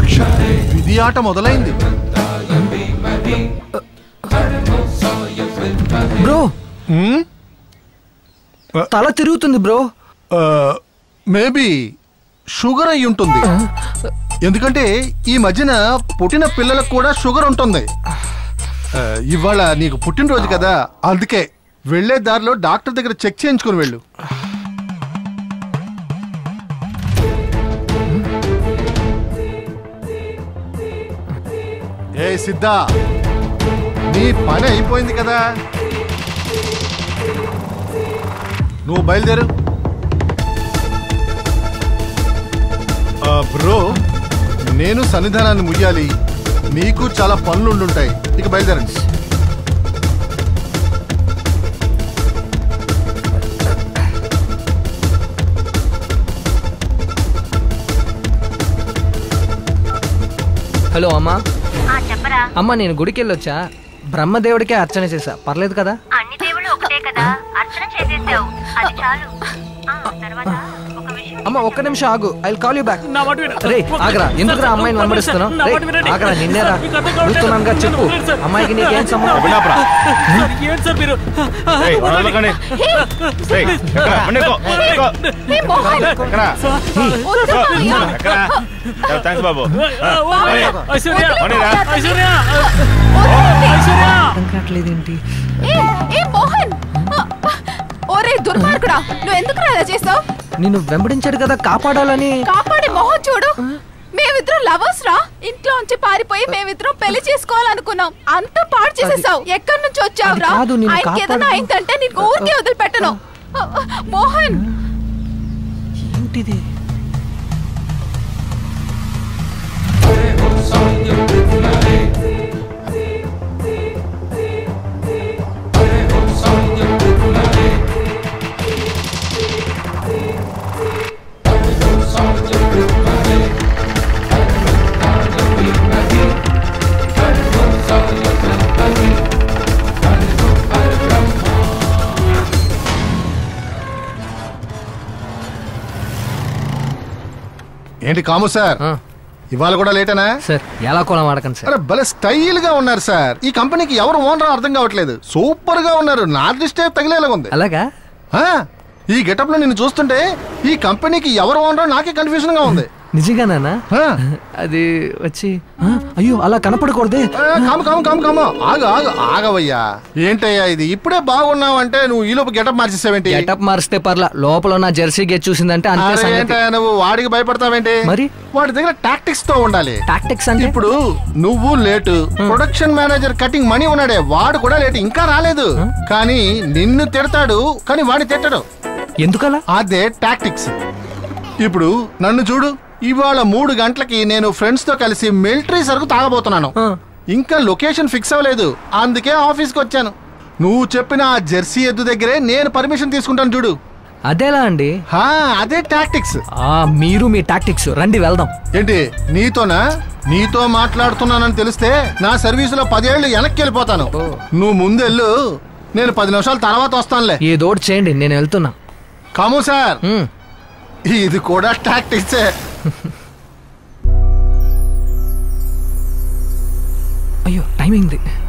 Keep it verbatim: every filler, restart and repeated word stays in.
విధి ఆట మొదలైంది. బ్రో తల తిరుగుతుంది బ్రో. మేబీ షుగర్ అయి ఉంటుంది. ఎందుకంటే ఈ మధ్యన పుట్టిన పిల్లలకు కూడా షుగర్ ఉంటుంది. ఇవాళ నీకు పుట్టినరోజు కదా, అందుకే వెళ్లే దారిలో డాక్టర్ దగ్గర చెక్ చేయించుకుని వెళ్ళు. ఏ సిద్ధా, నీ పని అయిపోయింది కదా, నువ్వు బయలుదేరు. బ్రో, నేను సన్నిధానాన్ని ముయ్యాలి, మీకు చాలా పనులు ఉండుంటాయి, ఇక బయలుదేరండి. హలో అమ్మా. అమ్మా నేను గుడికి వెళ్ళొచ్చా, బ్రహ్మదేవుడికే అర్చన చేసా, పర్లేదు కదా? అన్ని దేవుళ్ళు ఒకటే కదా, అర్చన చేసేసావు, అది చాలు. అమ్మ ఒక్క నిమిషం ఆగు, I will call you back. రే ఆగరా, ఎందుకురా అమ్మాయిని వెంబడిస్తున్నావు? ఆగరా, నిన్నేరా చూస్తున్నానుగా, చెప్పు అమ్మాయికి నీకేం సంబంధం? ఏంటి ఓరే దుర్మార్గుడా, నువ్వు ఎందుకు అలా చేసావు? నిన్ను వెంబడించాడు కదా, కాపాడాలని. కాపాడే మొహం చూడు. మేమిద్దరం లవర్స్ రా, ఇంట్లో నుంచి పారిపోయి మేమిద్దరం పెళ్లి చేసుకోవాలనుకున్నాం, అంతా పాడు చేసేసావు. ఎక్కడి నుంచి వచ్చావురా? ఆయనకి ఏదైనా అయిందంటే నీకు ఊరికే వదిలిపెట్టను. మోహన్ ఏంటిది? ఏంటి కాము సార్, ఇవాళ కూడా లేటనా సార్? ఎలా కోలం వాడకండి సార్. అరే భలే స్టైల్ గా ఉన్నారు సార్. ఈ కంపెనీకి ఎవరు ఓనర్ అర్థం కావట్లేదు. సూపర్ గా ఉన్నారు, నా దృష్టి తగిలేలాగా ఉంది. అలాగా? ఈ గెటప్ లో నిన్ను చూస్తుంటే ఈ కంపెనీకి ఎవరు ఓనరో నాకే కన్ఫ్యూజన్ గా ఉంది. నిజంగానా? అది వచ్చి అయ్యో అలా కనపడకూడదే. కాము కాము కాము కాము ఆగు ఆగు ఆగవయ్యా. ఏంటయ్యా ఇది, ఇప్పుడే బాగున్నావు అంటే నువ్వు ఈ లోపు గెటప్ మార్చేసావేంటి? గెటప్ మారిస్తే పర్లా, లోపల నా జెర్సీ గెట్ చూసిందంటే అంతే. ఏంటయ్యా నువ్వు వాడికి భయపడతావేంటి? మరి వాడి దగ్గర టాక్టిక్స్ తో ఉండాలి. టాక్టిక్స్ అంటే ఇప్పుడు నువ్వు late, production manager cutting money ఉన్నాడే వాడు కూడా లేటు, ఇంకా రాలేదు. కానీ నిన్ను తిడతాడు, కానీ వాడిని తిట్టడు. ఎందుకలా? అదే టాక్టిక్స్. ఇప్పుడు నన్ను చూడు, ఇవాళ మూడు గంటలకి నేను ఫ్రెండ్స్ తో కలిసి మిలిటరీ సరుకు తాగబోతున్నాను. ఇంకా లొకేషన్ ఫిక్స్ అవ్వలేదు, అందుకే ఆఫీస్ కి వచ్చాను. నువ్వు చెప్పిన ఆ జెర్సీ ఎద్దు దగ్గరే నేను పర్మిషన్ తీసుకుంటాను చూడు. అదేలా అండి? అదే టాక్టిక్స్. మీరు మీ టాక్టిక్స్ రండి వెళ్దాం. ఏంటి నీతోనా? నీతో మాట్లాడుతున్నానని తెలిస్తే నా సర్వీసులో పదేళ్లు వెనక్కి వెళ్ళిపోతాను. నువ్వు ముందెళ్ళు, నేను పది నిమిషాల తర్వాత వస్తానులే. ఏదోటి చేయండి, నేను వెళ్తున్నా. కాము సార్, ఇది కూడా టాక్టిక్సే. అయ్యో టైమింగ్